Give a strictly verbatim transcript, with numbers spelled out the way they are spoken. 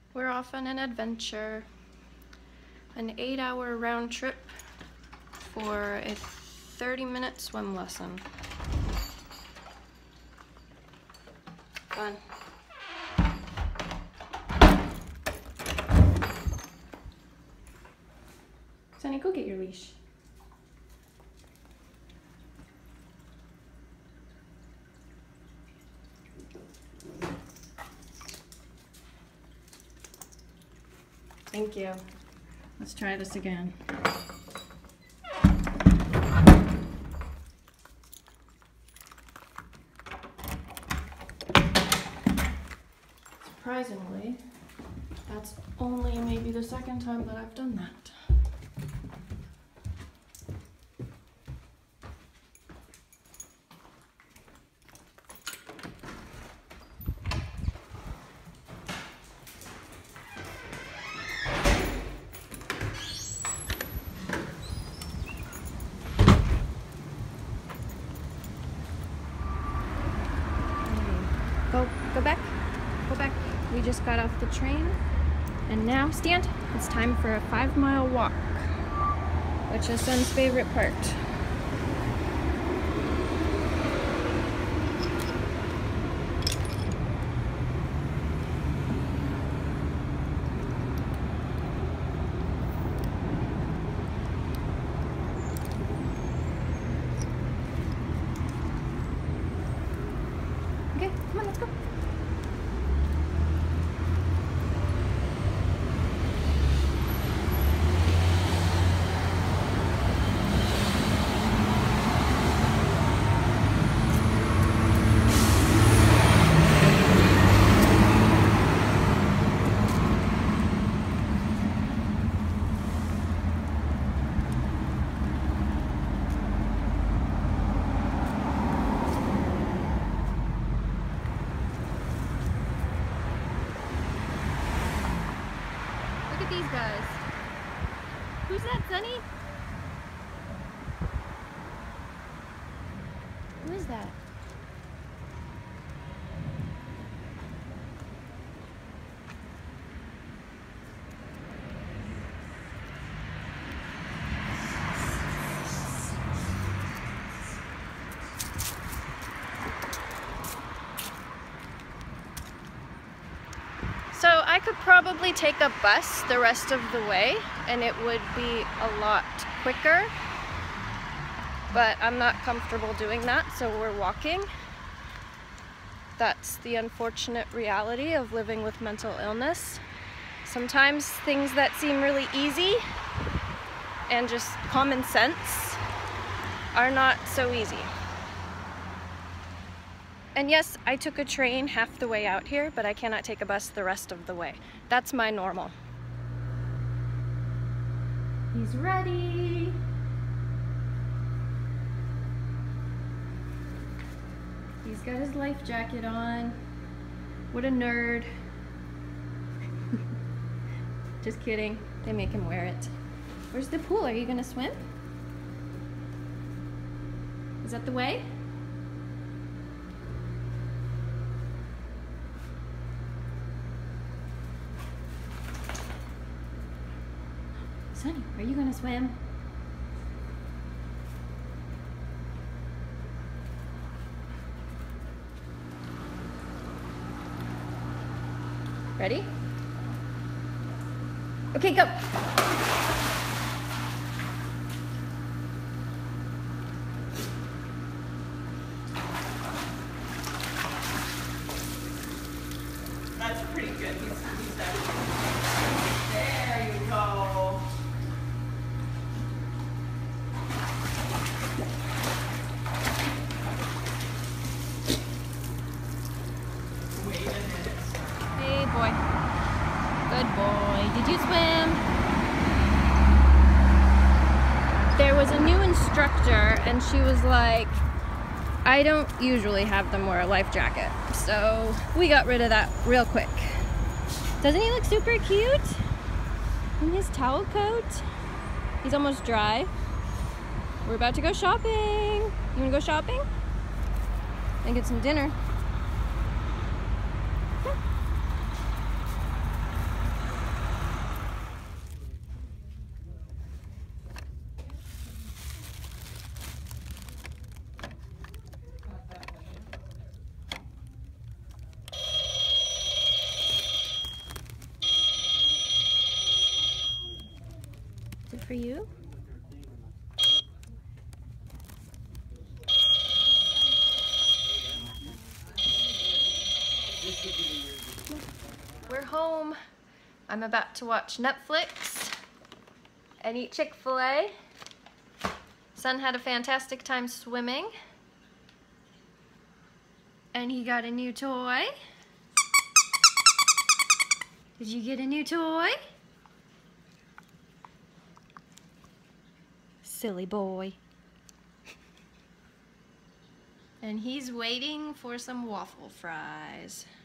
We're off on an adventure, an eight hour round trip for a thirty minute swim lesson. Fun. Sunny, go get your leash. Thank you. Let's try this again. Surprisingly, that's only maybe the second time that I've done that. Go, go back, go back. We just got off the train, and now stand. It's time for a five mile walk, which is Sun's favorite part. Okay, come on, let's go. These guys. Who's that, Sunny? Who is that? So I could probably take a bus the rest of the way and it would be a lot quicker, but I'm not comfortable doing that, so we're walking. That's the unfortunate reality of living with mental illness. Sometimes things that seem really easy and just common sense are not so easy. And yes, I took a train half the way out here, but I cannot take a bus the rest of the way. That's my normal. He's ready. He's got his life jacket on. What a nerd. Just kidding. They make him wear it. Where's the pool? Are you gonna swim? Is that the way? Sunny, are you gonna swim? Ready? Okay, go. That's pretty good. He's, he's there you go. Wait a minute. Hey, boy. Good boy. Did you swim? There was a new instructor, and she was like, I don't usually have them wear a life jacket, so we got rid of that real quick. Doesn't he look super cute? In his towel coat? He's almost dry. We're about to go shopping. You wanna go shopping? And get some dinner. for you. We're home. I'm about to watch Netflix and eat Chick-fil-A. Son had a fantastic time swimming. And he got a new toy. Did you get a new toy? Silly boy. And he's waiting for some waffle fries.